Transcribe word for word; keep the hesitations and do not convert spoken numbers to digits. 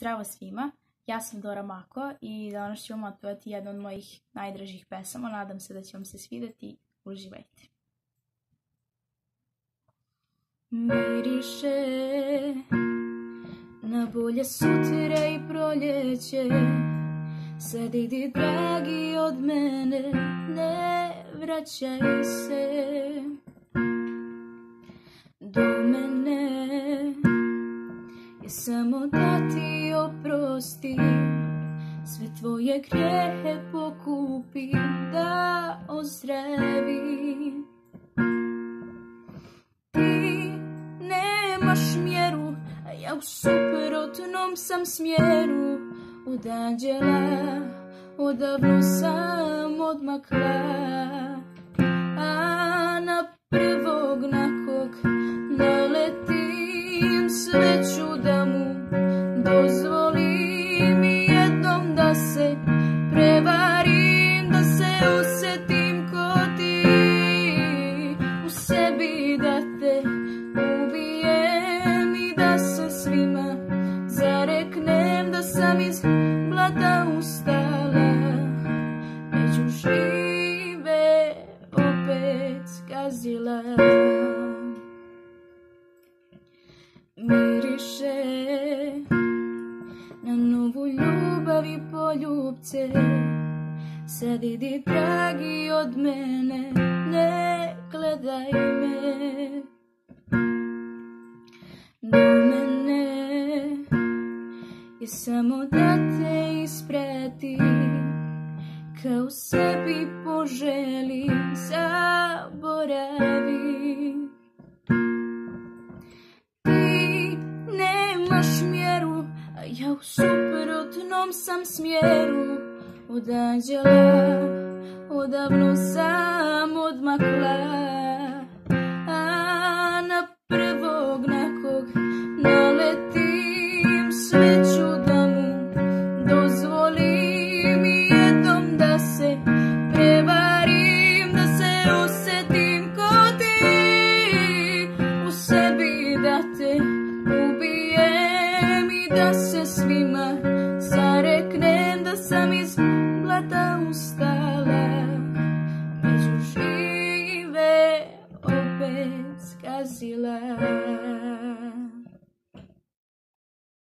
Zdravo svima, ja sam Dora Mako i danas ću vam otpevati jednu od mojih najdražih pesama. Nadam se da će vam se svidjeti. Uživajte. Miriše na bolje sutra i proljeće. Sad idi dragi od mene, ne vraćaj se do mene. Je samo da ti oprostim, sve tvoje grijehe pokupim, da ozdravim. Ti nemaš mjeru, a ja u suprotnom sam smjeru. Od anđela odavno sam odmakla, a na prvog na kog naletim sve ću da mu dozvolim jednom da se prevarim, da se osjetim ko ti, u sebi da te ubijem i da se svima zareknem, da sam iz blata ustala, među žive opet skazila. Miriše na novu ljubav i poljubce. Sad idi dragi od mene, ne gledaj me. Do mene je samo da te ispratim, kao sebi poželim, zaboravim. Ti nemaš mjeru, a ja u suprotnom sam smjeru. Od anđela odavno sam odmakla, a na prvog na kog naletim sve ću da mu dozvolim jednom da se prevarim, da se osjetim ko ti, u sebi da te ubijem i da se svima zareknem, da sam